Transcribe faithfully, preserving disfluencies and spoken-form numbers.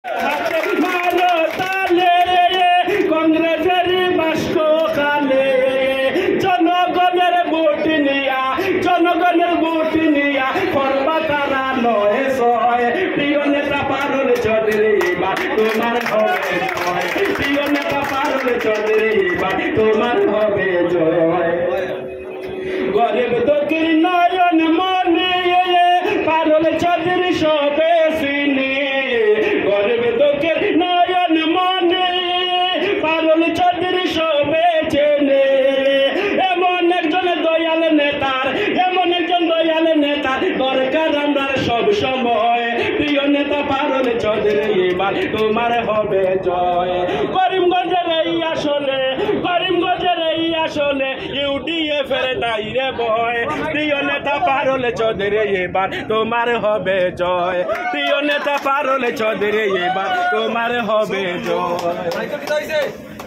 মারো তালে কংগ্রেসের বাস্ক কালে জনগণের ভোট নিয়া জনগণের ভোট নিয়া করবা তারা নয় সয় প্রিয় নেতা পারুল চৌধুরী এবার তোমার হবে জয় প্রিয় নেতা পারুল চৌধুরী এবার তোমার হবে জয় গরিব দুঃখীর নয়ন মনে পারুল চৌধুরী সবে চিনি গরিব দুঃখীর নয়ন মনে পারুল চৌধুরী সবে চেনে এমন একজন দয়াল নেতার এমন একজন দয়াল নেতার দরকার আমরা সব সময় প্রিয় নেতা পারুল চৌধুরী এবার তোমার হবে জয় করিমগঞ্জের এই আসলে করিমগঞ্জের এই আসলে ইউডিএফ এর নাই রে বয় প্রিয় নেতা পারুল চৌধুরী এবার তোমার হবে জয় প্রিয় নেতা পারুল চৌধুরী এবার তোমার হবে জয়।